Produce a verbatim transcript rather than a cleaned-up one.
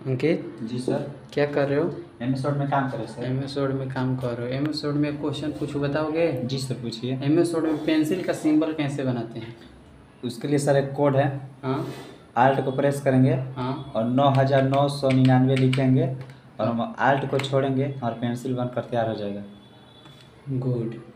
अंकित, जी sir. क्या कर रहे हो? एम एस वर्ड में काम करें सर। एम एस वर्ड में काम कर रहे हो? एम एस वर्ड में क्वेश्चन पूछो, बताओगे? जी सर, पूछिए। एम एस वर्ड में पेंसिल का सिंबल कैसे बनाते हैं? उसके लिए सर एक कोड है। हाँ आल्ट को प्रेस करेंगे हाँ और नौ हज़ार नौ सौ निन्यानवे लिखेंगे और हाँ। हम आल्ट को छोड़ेंगे और पेंसिल बनकर तैयार हो जाएगा। गुड।